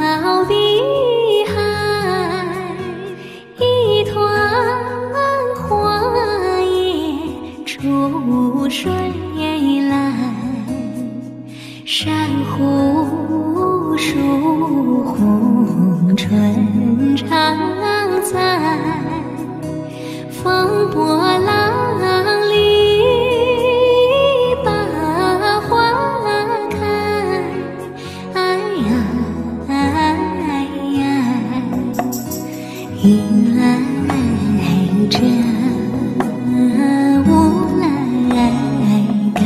碧海，一团花叶出水来，珊瑚树红春常在，风波浪里把花开，哎呀哎呀，迎来这雾来盖，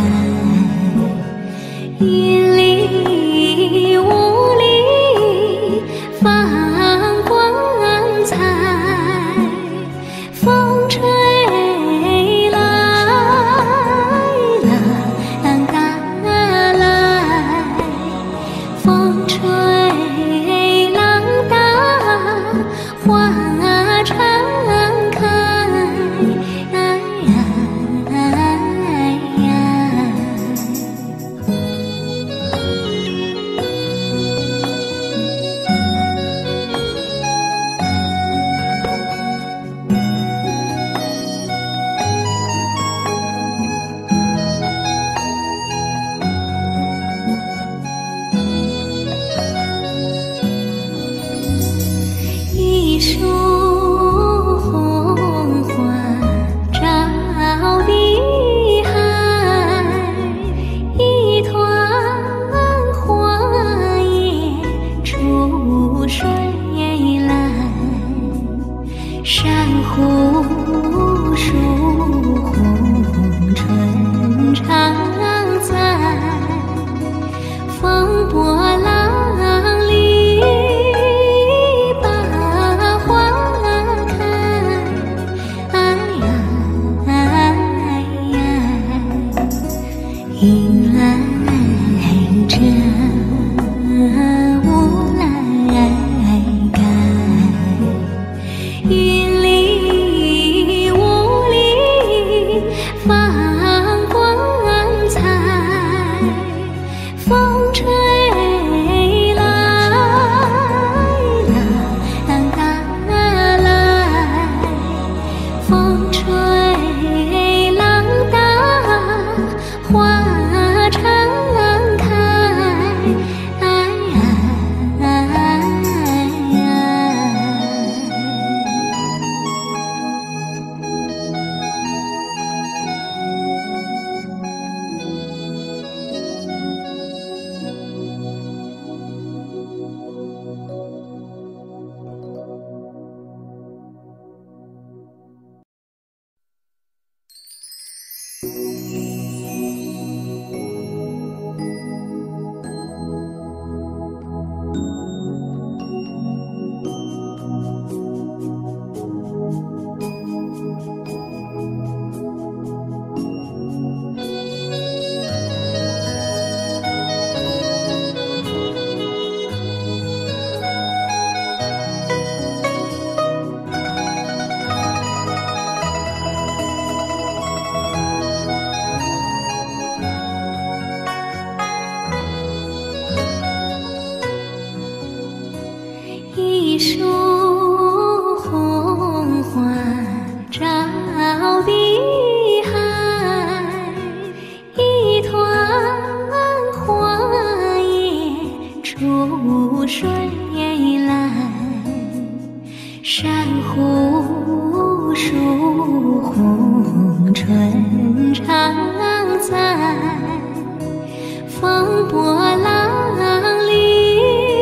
云里雾里放光彩，风吹来浪打来，风吹浪打花常开，哎呀哎呀。一树红花照碧海，一团花叶出水来，珊瑚树红春常在，风波浪里把花开，哎呀哎呀，迎来这雾来盖，云里雾里放光彩，风吹来浪打来，风吹浪打花常开，哎呀哎呀。一树红花照碧海，一团花叶出水来，珊瑚树红春常在，风波浪里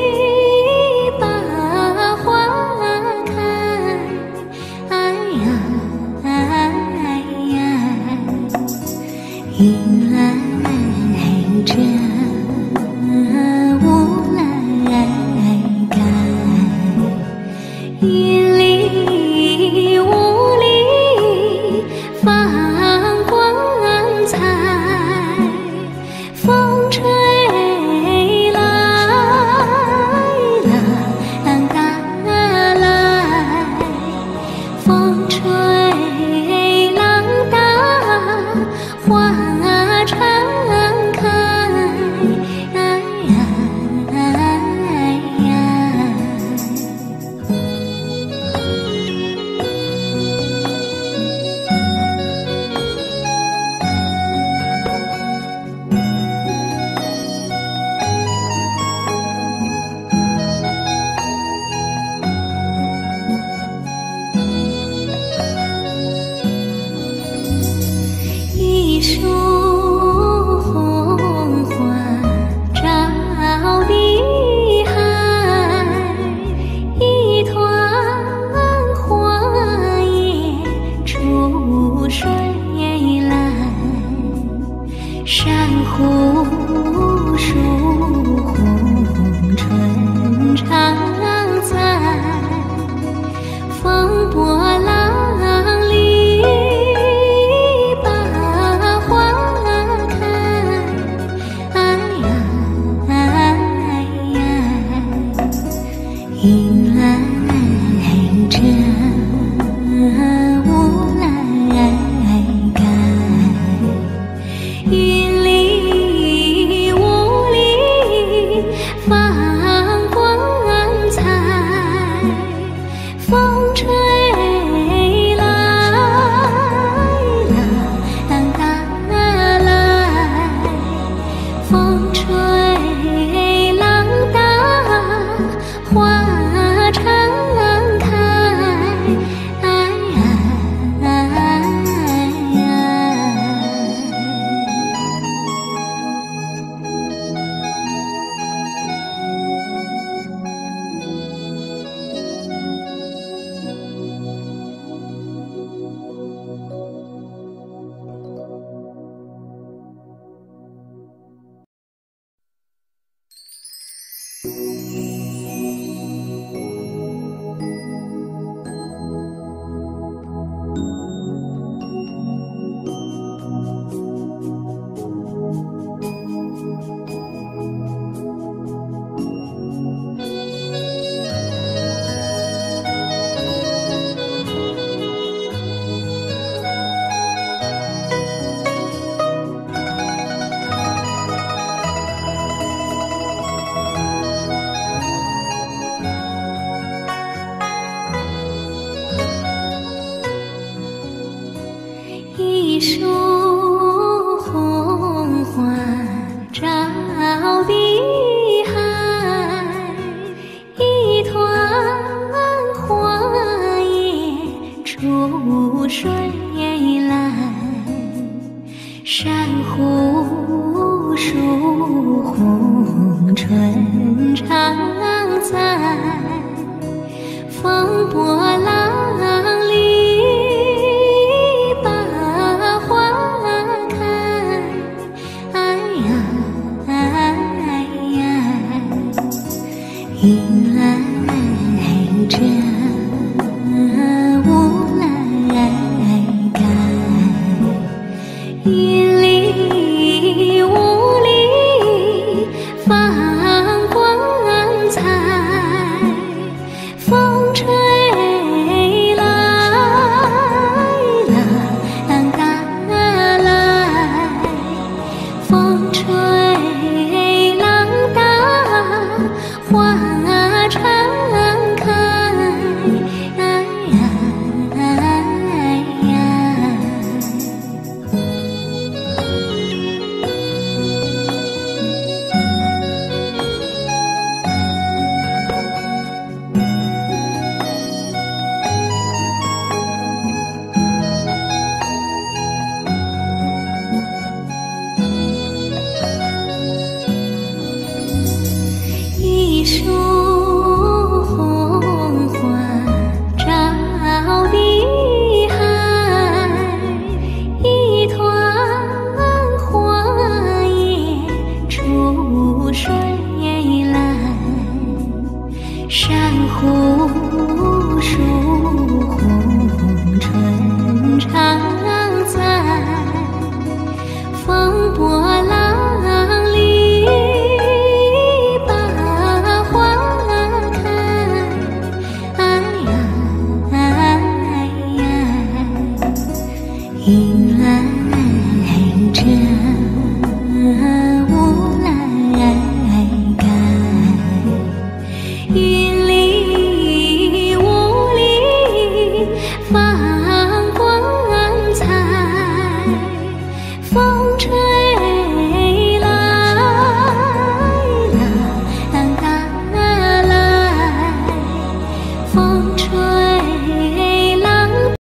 把花开，哎呀哎呀，迎来这雾来盖，云里雾里放光迎来这无来感，云里雾里放光彩，风吹来风吹浪打，花常开。一束红花照碧海，一团花叶出水来，珊瑚树红春常在，风波浪里迎来这无来感，云里雾里放光彩，风吹来风吹浪打，花常开。一束红花照碧海，一团花叶出水来，珊瑚树红春常在，风波浪里迎来这无来感，云里雾里放光彩，风吹来风吹